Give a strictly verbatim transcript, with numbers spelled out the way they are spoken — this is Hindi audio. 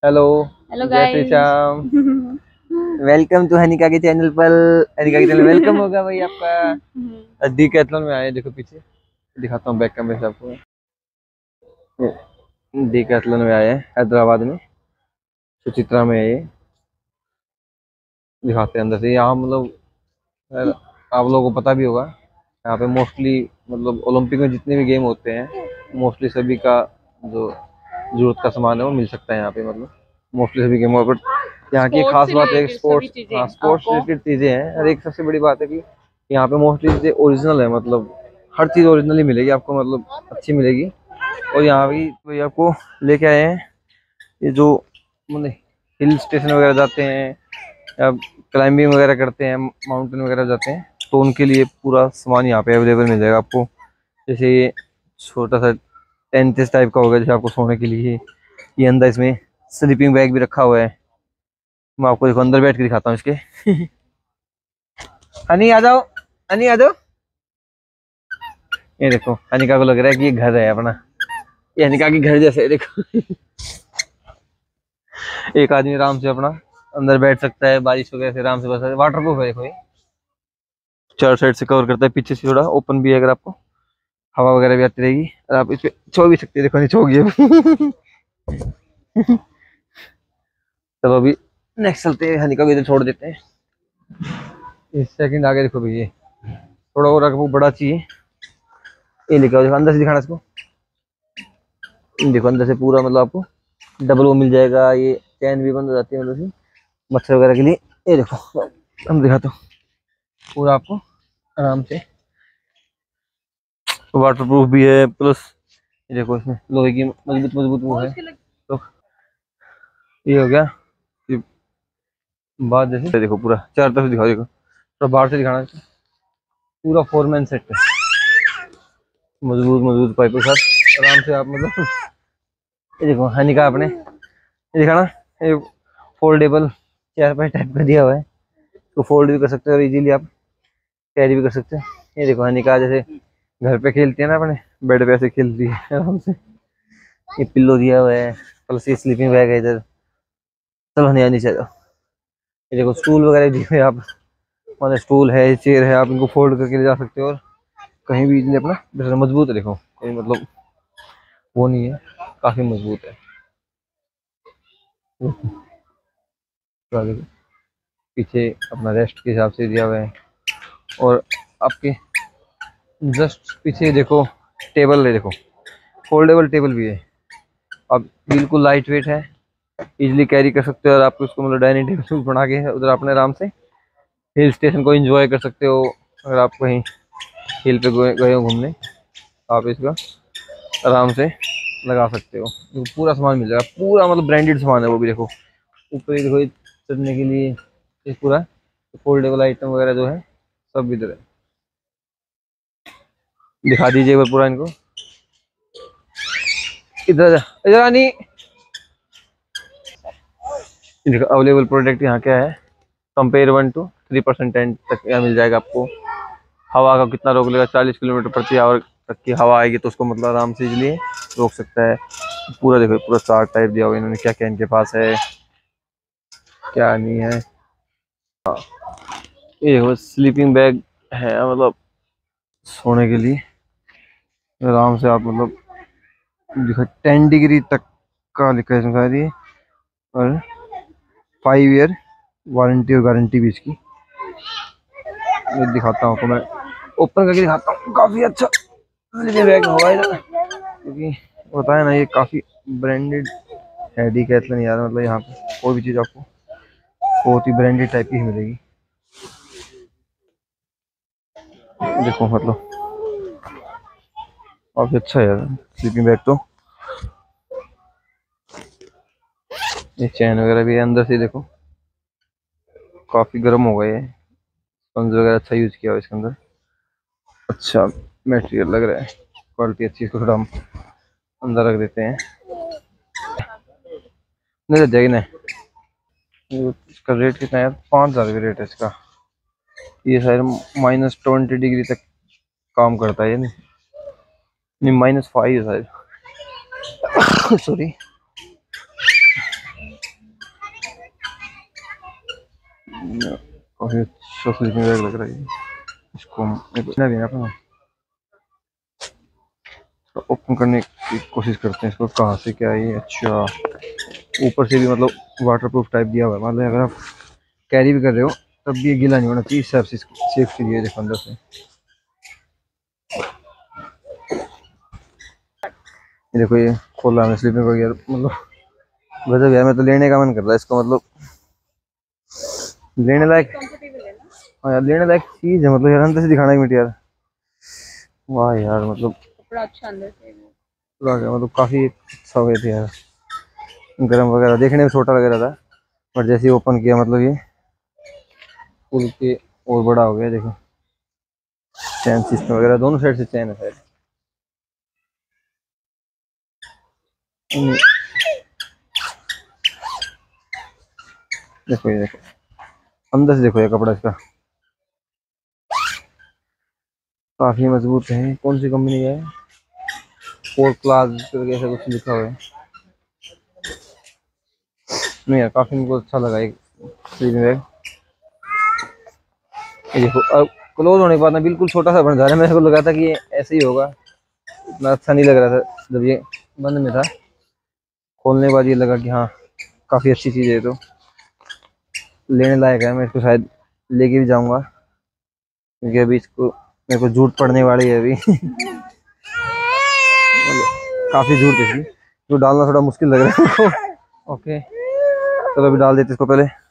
हेलो। हेलो जय Shri guys. Shyam. Welcome to Hanika के चैनल पर। हनिका के चैनल वेलकम होगा भाई आपका। डीकैथलॉन में आए, देखो पीछे दिखाता हूँ बैक कैमरे से आपको। डीकैथलॉन में आए हैं हैदराबाद में, सुचित्रा में है ये। दिखाते हैं अंदर से। यहाँ मतलब आप लोगों को पता भी होगा, यहाँ पे मोस्टली मतलब ओलंपिक में जितने भी गेम होते हैं मोस्टली सभी का जो जरूरत का सामान है वो मिल सकता है यहाँ पे। मतलब मोस्टली सभी गेमों पर यहाँ की खास बात है स्पोर्ट्स। हाँ, स्पोर्ट्स रिलेटेड चीजें हैं। और एक सबसे बड़ी बात है कि यहाँ पे मोस्टली चीजें ओरिजिनल है। मतलब हर चीज ओरिजिनल ही मिलेगी आपको, मतलब अच्छी मिलेगी। और यहाँ भी वही आपको लेके आए हैं ये जो मतलब हिल स्टेशन वगैरह जाते हैं या क्लाइंबिंग वगैरह करते हैं, माउंटेन वगैरह जाते हैं, तो उनके लिए पूरा सामान यहाँ पे अवेलेबल मिल जाएगा आपको। जैसे ये छोटा सा टेंट इस टाइप का होगा जैसे आपको सोने के लिए। ये अंदर इसमें स्लीपिंग बैग भी रखा हुआ है। मैं आपको देखो अंदर बैठ के दिखाता हूँ इसके। हनी आ जाओ, हनी आ जाओ। ये देखो हनिका को लग रहा है कि ये घर है अपना। ये हनिका के घर जैसे है, देखो। एक आदमी आराम से अपना अंदर बैठ सकता है, बारिश वगैरह से आराम से बस। वाटर प्रूफ है देखो ये, चार साइड से कवर करता है, पीछे से थोड़ा ओपन भी है, अगर आपको हवा वगैरह भी आती रहेगी। और आप इस पे सो भी सकते हैं। देखो नहीं सो गई। चलो अभी नेक्स्ट चलते हैं, हनी का भी इधर छोड़ देते हैं। इस सेकंड आगे देखो भैया, थोड़ा और आगे वो बड़ा चाहिए। ये लिखा देखो, अंदर से दिखाना इसको। देखो अंदर से पूरा मतलब आपको डबल वो मिल जाएगा। ये चैन भी बंद हो जाती है अंदर से मच्छर वगैरह के लिए। ये देखो हम दिखाता हूँ पूरा आपको आराम से। वाटर प्रूफ भी है, प्लस ये देखो इसमें लोहे की मजबूत मजबूत वो है। तो ये हो गया ये बात। जैसे देखो पूरा चार तरफ दिखाओ, देखो तो बाहर से दिखाना। पूरा फोर मैन सेट है, मजबूत मजबूत पाइप के साथ आराम से आप मतलब। ये देखो हनी का आपने ये दिखाना। ये फोल्डेबल चार पाँच टाइप का दिया हुआ है, तो फोल्ड भी कर सकते हो और इजीली आप कैरी भी कर सकते हैं। ये देखो हनी का जैसे घर पे खेलती है ना अपने बेड पे, ऐसे खेलती है आराम से। ये पिल्लो दिया हुआ है, प्लस ये स्लीपिंग बैग है इधर। चलो हनी नीचे जाओ। ये देखो स्टूल वगैरह दिए हुए आप, मतलब स्टूल है, चेयर है, आप इनको फोल्ड करके ले जा सकते हो और कहीं भी इजीली अपना। मजबूत है देखो, कोई मतलब वो नहीं है, काफी मजबूत है। तो आगे पीछे अपना रेस्ट के हिसाब से दिया हुआ है। और आपके जस्ट पीछे देखो टेबल है, देखो फोल्डेबल टेबल भी है। अब बिल्कुल लाइट वेट है, इजीली कैरी कर सकते हो। और आप उसको मतलब डाइनिंग टेबल बना के उधर अपने आराम से हिल स्टेशन को एंजॉय कर सकते हो। अगर आप कहीं हिल पे गए हो घूमने, आप इसका आराम से लगा सकते हो। पूरा सामान मिल जाएगा, पूरा मतलब ब्रांडेड सामान है वो भी। देखो ऊपर देखो चढ़ने के लिए ये पूरा फोल्डेबल आइटम वगैरह जो है सब इधर है। दिखा दीजिए एक बार पूरा इनको। इधर इधर आनी। देखो अवेलेबल प्रोडक्ट यहाँ क्या है, compare one two three percent तक यहाँ मिल जाएगा आपको। हवा का कितना रोक लेगा, चालीस किलोमीटर प्रति आवर तक की हवा आएगी तो उसको मतलब आराम से इजीली रोक सकता है। पूरा देखो पूरा चार्ट टाइप दिया हुआ इन्होंने, क्या क्या इनके पास है क्या नहीं है। ये देखो स्लीपिंग बैग है, मतलब सोने के लिए आराम से आप मतलब। देखो टेन डिग्री तक का लिखा है इसमें ये। और फाइव ईयर वारंटी और गारंटी भी इसकी। मैं दिखाता हूँ आपको, मैं ओपन करके दिखाता हूँ। काफी अच्छा स्लीपिंग बैग होगा इधर, क्योंकि होता है ना ये काफी ब्रांडेड है डीकैथलॉन यार। मतलब यहाँ पे कोई भी चीज़ आपको बहुत ही ब्रांडेड टाइप की ही मिलेगी। देखो मतलब काफी अच्छा है यार स्लीपिंग बैग। तो ये चैन वगैरह भी है अंदर से, देखो काफी गर्म हो गए है। स्पंज वगैरह अच्छा यूज किया हुआ इसके अंदर, अच्छा मटेरियल लग रहा है, क्वालिटी अच्छी। इसको थोड़ा हम अंदर रख देते हैं, नहीं लग जाएगी ना। इसका रेट कितना है, पाँच हजार का रेट है इसका। ये शायद माइनस ट्वेंटी डिग्री तक काम करता है ये। नहीं नहीं माइनस फाइव है शायद। सॉरी। काफी अच्छा स्लीपिंग बैग लग रहा है ये। इसको हम इतना भी ना अपना ओपन करने की कोशिश करते हैं इसको, कहाँ से क्या है ये। अच्छा, ऊपर से भी मतलब वाटर प्रूफ टाइप दिया हुआ है, मतलब अगर आप कैरी भी कर रहे हो तब भी ये गीला नहीं होना चाहिए, सेफ सेफ के लिए। देखो अंदर से ये देखो, ये खोला में स्लीपिंग बैग यार, मतलब गजब यार। मैं तो लेने का मन कर रहा है इसको, मतलब लेने लायक। हाँ यार, लेने लायक चीज है, मतलब यार अंदर से दिखाना ही मिट यार। वाह यार, मतलब कपड़ा अच्छा अंदर से पूरा क्या, मतलब काफी अच्छा हो गया था यार। गर्म वगैरह देखने में छोटा लग रहा था, पर जैसे ही ओपन किया मतलब ये फुल के और बड़ा हो गया। देखो चैन सिस्टम वगैरह दोनों साइड से चैन है शायद। हम्म, देखो ये देखो अंदर से, देखो ये कपड़ा इसका काफी मजबूत है। कौन सी कंपनी का है, फोर क्लास करके ऐसा कुछ लिखा हुआ है। नहीं यार, काफी मुझको अच्छा लगा एक स्लीपिंग बैग। ये देखो अब क्लोज होने के बाद ना बिल्कुल छोटा सा बन जा रहा है। मेरे को लगा था कि ये ऐसे ही होगा, इतना अच्छा नहीं लग रहा था जब ये बंद में था। खोलने के बाद ये लगा कि हाँ काफी अच्छी चीज है, तो लेने लायक है। मैं इसको शायद लेके भी जाऊंगा, क्योंकि अभी इसको मेरे को जरूरत पड़ने वाली है अभी। मतलब काफी जरूरत है इसकी, जो डालना थोड़ा मुश्किल लग रहा है मेरे को। ओके चलो अभी डाल देते इसको पहले।